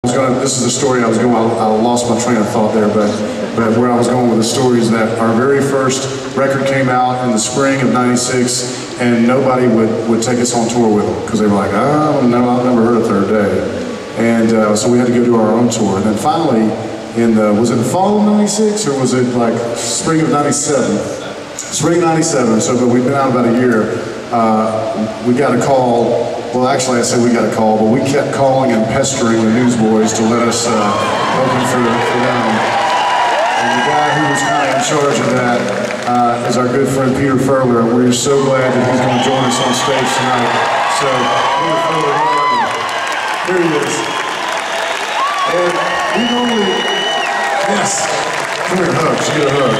This is the story I was going. I lost my train of thought there, but where I was going with the story is that our very first record came out in the spring of '96, and nobody would take us on tour with them because they were like, oh, no, I've never heard of Third Day, and so we had to go do our own tour. And then finally, was it the fall of '96 or was it like spring of '97? Spring '97. So, but we'd been out about a year. We got a call. Well, actually, I said we got a call, but we kept calling and pestering the Newsboys to let us open for them. And the guy who was kind of in charge of that is our good friend Peter Furler. We're so glad that he's going to join us on stage tonight. So, Peter Furler, here he is. And we normally, yes, come here, hug. She get a hug.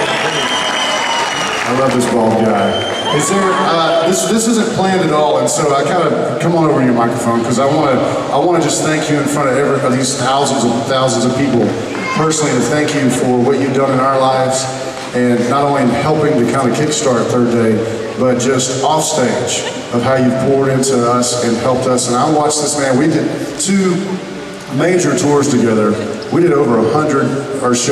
I love this bald guy. Is there, this isn't planned at all, and so I kind of come on over to your microphone because I want to just thank you in front of these thousands of people personally, to thank you for what you've done in our lives, and not only in helping to kind of kickstart Third Day, but just off stage of how you've poured into us and helped us. And I watched this man. We did 2 major tours together. We did over 100 or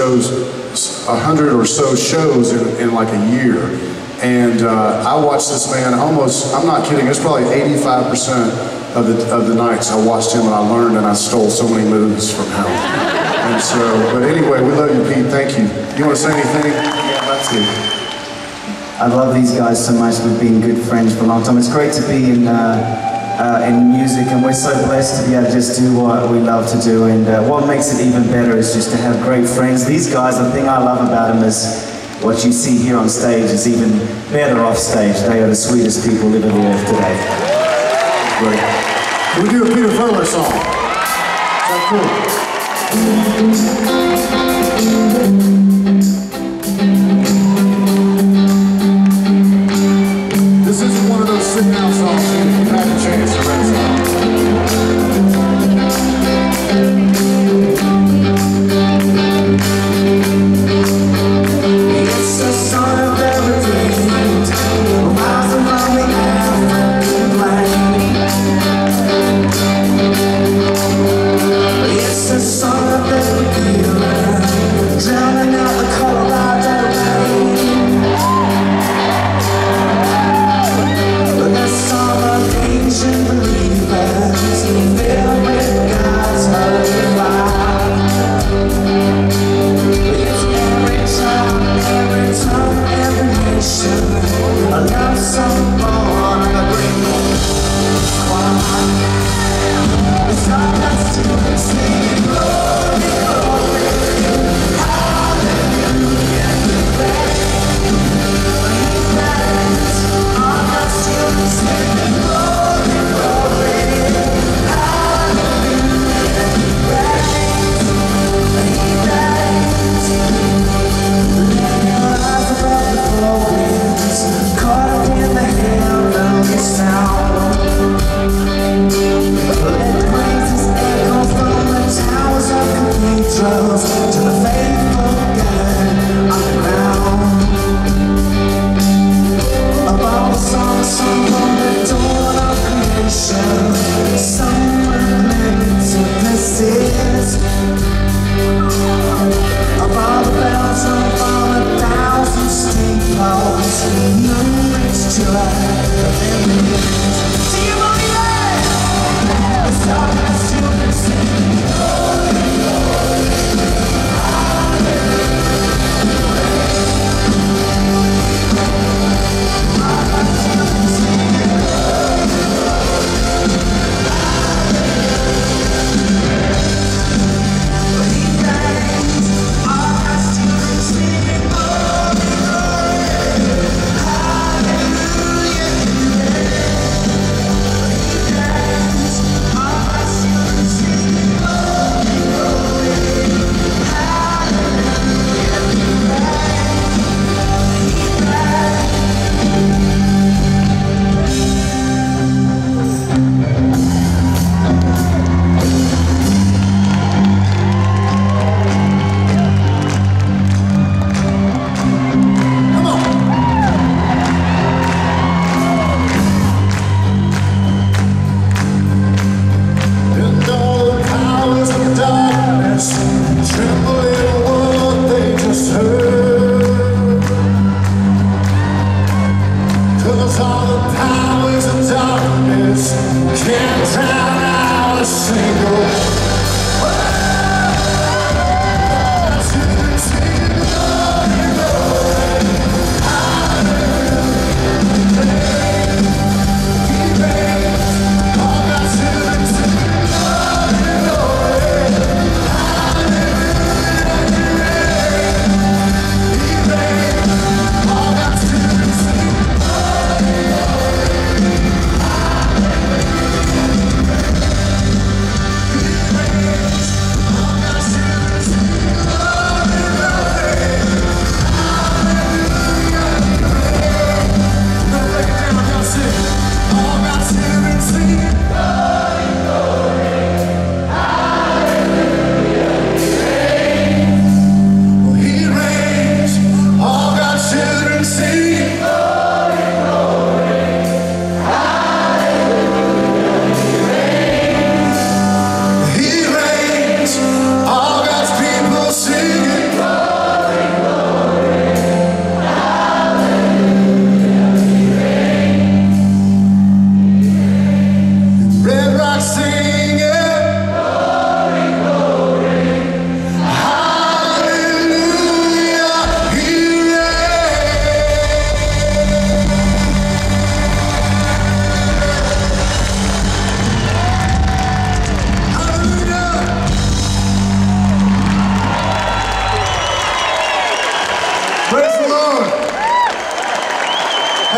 so shows in like a year. And I watched this man almost, I'm not kidding, it's probably 85% of the nights I watched him, and I learned and I stole so many moves from him. And so, but anyway, we love you, Pete, thank you. You want to say anything? Yeah, that's it. I love these guys so much. We've been good friends for a long time. It's great to be in music, and we're so blessed to be able to just do what we love to do. And what makes it even better is just to have great friends. These guys, the thing I love about them is what you see here on stage is even better off stage. They are the sweetest people living the earth today. Great. Can we do a Peter Furler song? Is that cool? This isn't one of those sit down songs if you've had a chance to write Believe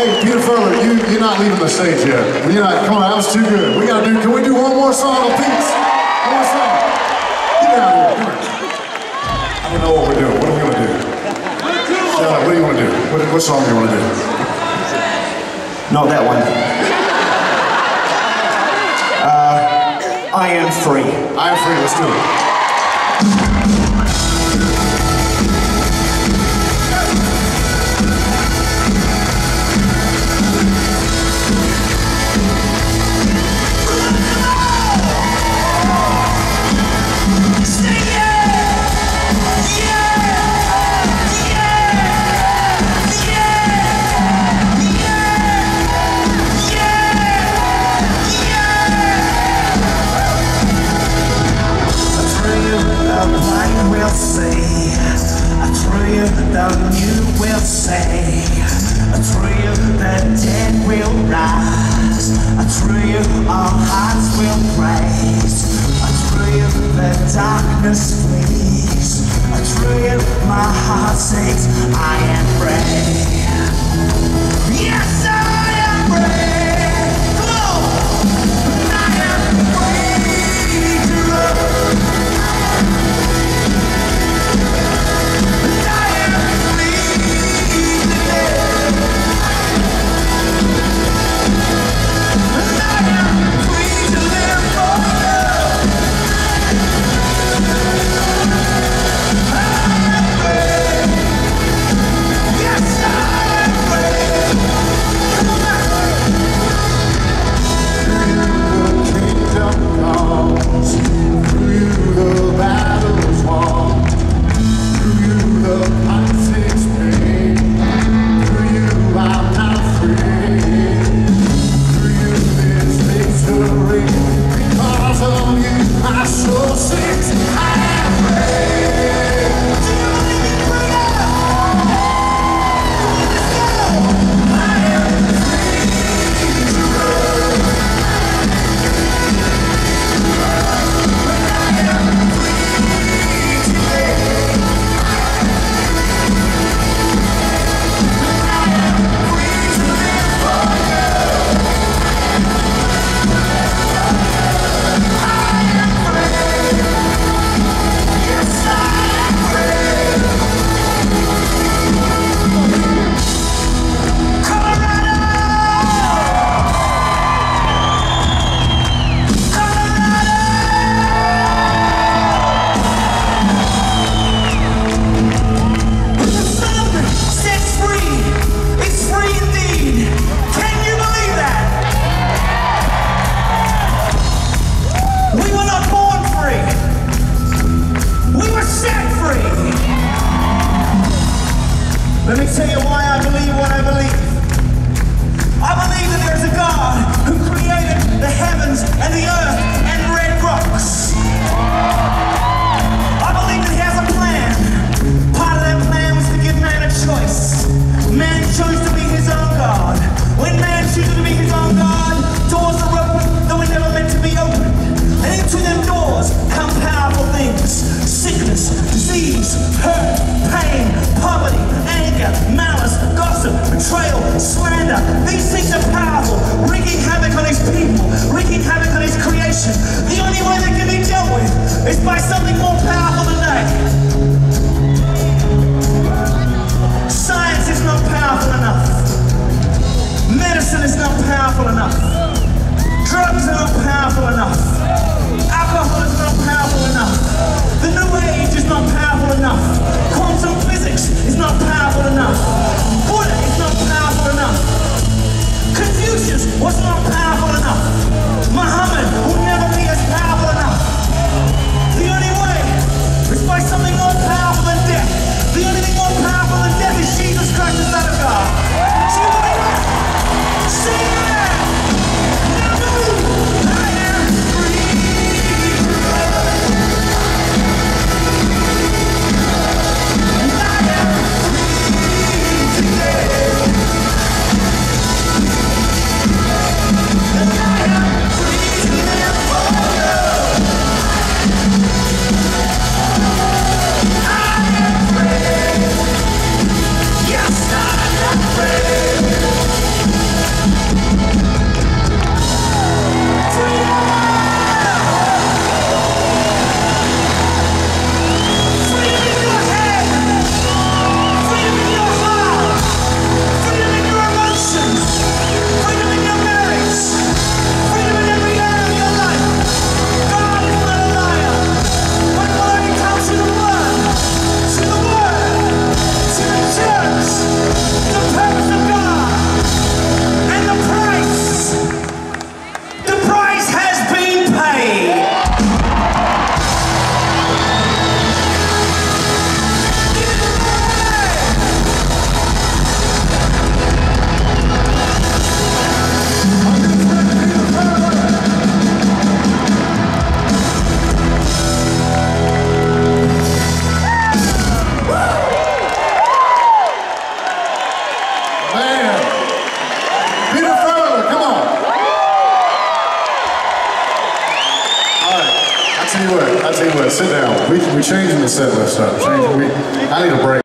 Hey, Peter Furler, you're not leaving the stage yet. You're not. Come on, that was too good. Can we do one more song of peace? One more song. Get out here. Come on. I don't know what we're doing. What are we going to do? What do you want to do? What song do you want to do? Not that one. I Am Free. I Am Free, let's do it. Darkness flees, a dream, my heart sings, I am free. Yes, I am free. Come on, I am free to love. And I am free to live. And I am free to live for love. Let me tell you why I believe what I believe. I believe that there's a God who created the heavens and the earth and Red Rocks. I believe that he has a plan. Part of that plan was to give man a choice. Man chose to be his own God. When man chooses to be his own God, doors are open that were never meant to be opened. And into them doors come powerful things. Sickness, disease, hurt, pain, poverty, anger, malice, gossip, betrayal, slander. These things are powerful, wreaking havoc on his people, wreaking havoc on his creation. The only way they can be dealt with is by something more powerful than that. Science is not powerful enough. Medicine is not powerful enough. Drugs are not powerful enough. Alcohol is not powerful enough. The New Age is not powerful enough. Quantum physics is not powerful enough. Buddha is not powerful enough. Confucius was not powerful enough. Muhammad will never be as powerful enough. The only way is by something more powerful than death. The only thing more powerful than death is Jesus Christ, the Son of God. Do you believe it? Say that! Now move! I am free. sit down. We changing the set list up. I need a break.